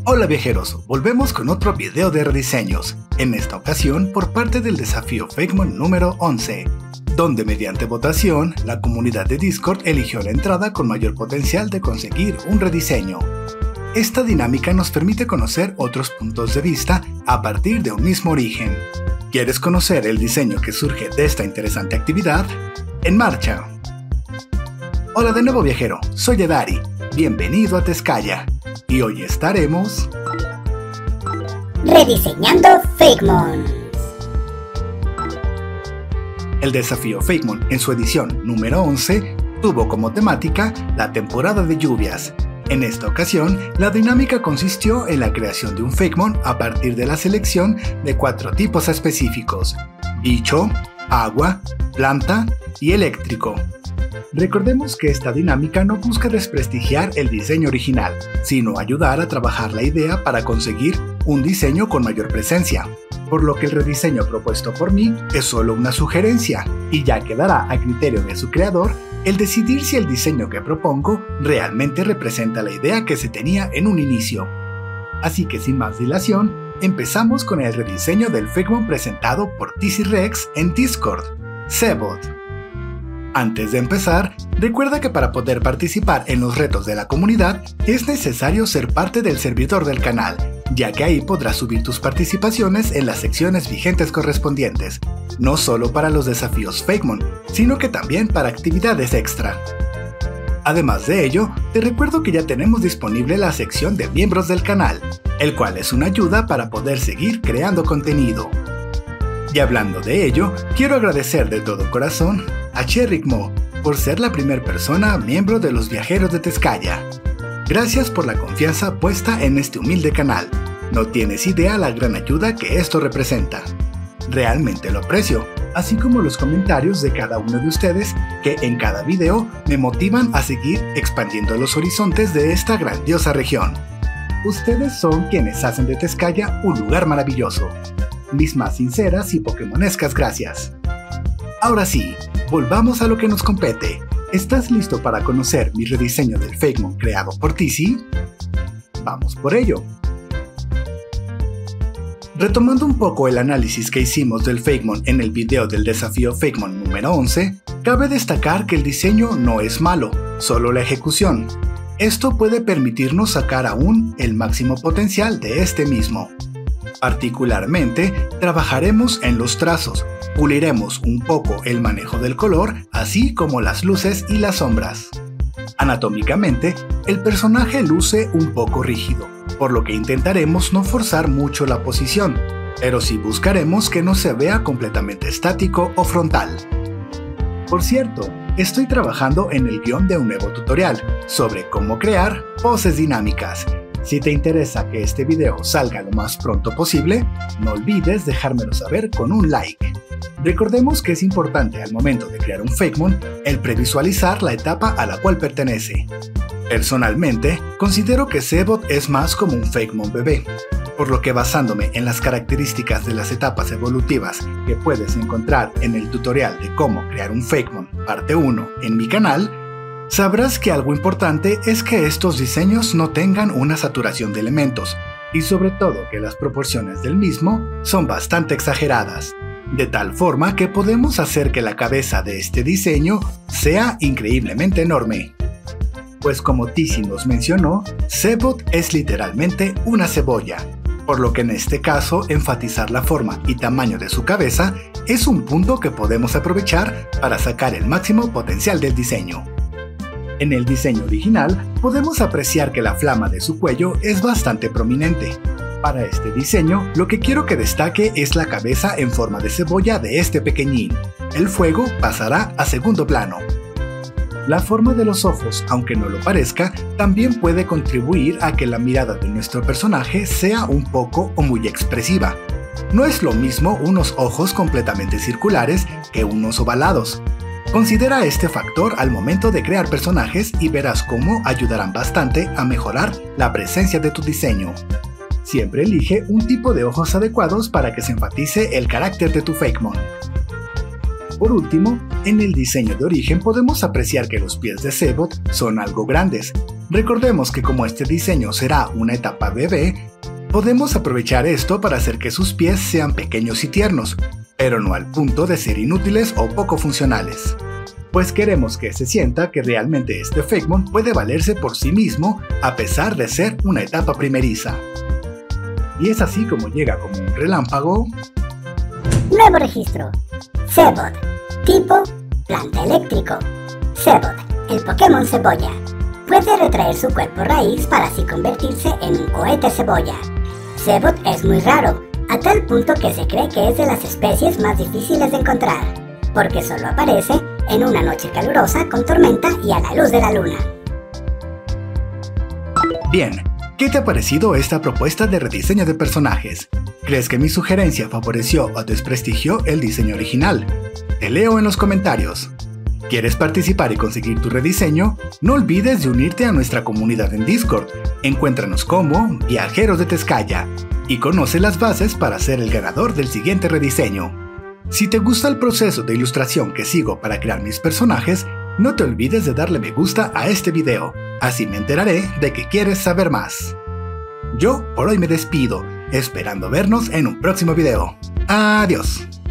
Hola viajeros, volvemos con otro video de rediseños, en esta ocasión por parte del desafío Fakemon número 11, donde mediante votación, la comunidad de Discord eligió la entrada con mayor potencial de conseguir un rediseño. Esta dinámica nos permite conocer otros puntos de vista a partir de un mismo origen. ¿Quieres conocer el diseño que surge de esta interesante actividad? ¡En marcha! Hola de nuevo viajero, soy Edari, bienvenido a Tezcaya. Y hoy estaremos rediseñando Fakemon. El desafío Fakemon en su edición número 11 tuvo como temática la temporada de lluvias. En esta ocasión, la dinámica consistió en la creación de un Fakemon a partir de la selección de 4 tipos específicos: bicho, agua, planta y eléctrico. Recordemos que esta dinámica no busca desprestigiar el diseño original, sino ayudar a trabajar la idea para conseguir un diseño con mayor presencia, por lo que el rediseño propuesto por mí es solo una sugerencia, y ya quedará a criterio de su creador el decidir si el diseño que propongo realmente representa la idea que se tenía en un inicio. Así que sin más dilación, empezamos con el rediseño del Fakemon presentado por TCRex en Discord, Zebot. Antes de empezar, recuerda que para poder participar en los retos de la comunidad es necesario ser parte del servidor del canal, ya que ahí podrás subir tus participaciones en las secciones vigentes correspondientes, no solo para los desafíos Fakemon, sino que también para actividades extra. Además de ello, te recuerdo que ya tenemos disponible la sección de miembros del canal, el cual es una ayuda para poder seguir creando contenido. Y hablando de ello, quiero agradecer de todo corazón a Cherrikmo por ser la primera persona miembro de los viajeros de Tezcaya. Gracias por la confianza puesta en este humilde canal. No tienes idea la gran ayuda que esto representa. Realmente lo aprecio, así como los comentarios de cada uno de ustedes que en cada video me motivan a seguir expandiendo los horizontes de esta grandiosa región. Ustedes son quienes hacen de Tezcaya un lugar maravilloso. Mis más sinceras y pokémonescas gracias. Ahora sí, volvamos a lo que nos compete. ¿Estás listo para conocer mi rediseño del Fakemon creado por TC? Vamos por ello. Retomando un poco el análisis que hicimos del Fakemon en el video del desafío Fakemon número 11, cabe destacar que el diseño no es malo, solo la ejecución. Esto puede permitirnos sacar aún el máximo potencial de este mismo. Particularmente, trabajaremos en los trazos, puliremos un poco el manejo del color, así como las luces y las sombras. Anatómicamente, el personaje luce un poco rígido, por lo que intentaremos no forzar mucho la posición, pero sí buscaremos que no se vea completamente estático o frontal. Por cierto, estoy trabajando en el guión de un nuevo tutorial sobre cómo crear poses dinámicas. Si te interesa que este video salga lo más pronto posible, no olvides dejármelo saber con un like. Recordemos que es importante al momento de crear un Fakemon el previsualizar la etapa a la cual pertenece. Personalmente, considero que Zebot es más como un Fakemon bebé, por lo que basándome en las características de las etapas evolutivas que puedes encontrar en el tutorial de cómo crear un Fakemon parte 1 en mi canal, sabrás que algo importante es que estos diseños no tengan una saturación de elementos, y sobre todo que las proporciones del mismo son bastante exageradas, de tal forma que podemos hacer que la cabeza de este diseño sea increíblemente enorme. Pues como Tizi nos mencionó, Zebot es literalmente una cebolla, por lo que en este caso enfatizar la forma y tamaño de su cabeza es un punto que podemos aprovechar para sacar el máximo potencial del diseño. En el diseño original podemos apreciar que la flama de su cuello es bastante prominente. Para este diseño, lo que quiero que destaque es la cabeza en forma de cebolla de este pequeñín. El fuego pasará a segundo plano. La forma de los ojos, aunque no lo parezca, también puede contribuir a que la mirada de nuestro personaje sea un poco o muy expresiva. No es lo mismo unos ojos completamente circulares que unos ovalados. Considera este factor al momento de crear personajes y verás cómo ayudarán bastante a mejorar la presencia de tu diseño. Siempre elige un tipo de ojos adecuados para que se enfatice el carácter de tu Fakemon. Por último, en el diseño de origen podemos apreciar que los pies de Zebot son algo grandes, Recordemos que como este diseño será una etapa bebé, podemos aprovechar esto para hacer que sus pies sean pequeños y tiernos, pero no al punto de ser inútiles o poco funcionales. Pues queremos que se sienta que realmente este Fakemon puede valerse por sí mismo a pesar de ser una etapa primeriza. Y es así como llega como un relámpago. Nuevo registro. Sebot. Tipo: planta eléctrico. Sebot, el Pokémon cebolla. Puede retraer su cuerpo raíz para así convertirse en un cohete cebolla. Sebot es muy raro, a tal punto que se cree que es de las especies más difíciles de encontrar, porque solo aparece en una noche calurosa con tormenta y a la luz de la luna. Bien, ¿qué te ha parecido esta propuesta de rediseño de personajes? ¿Crees que mi sugerencia favoreció o desprestigió el diseño original? Te leo en los comentarios. ¿Quieres participar y conseguir tu rediseño? No olvides de unirte a nuestra comunidad en Discord. Encuéntranos como Viajeros de Tezcaya y conoce las bases para ser el ganador del siguiente rediseño. Si te gusta el proceso de ilustración que sigo para crear mis personajes, no te olvides de darle me gusta a este video, así me enteraré de que quieres saber más. Yo por hoy me despido, esperando vernos en un próximo video. Adiós.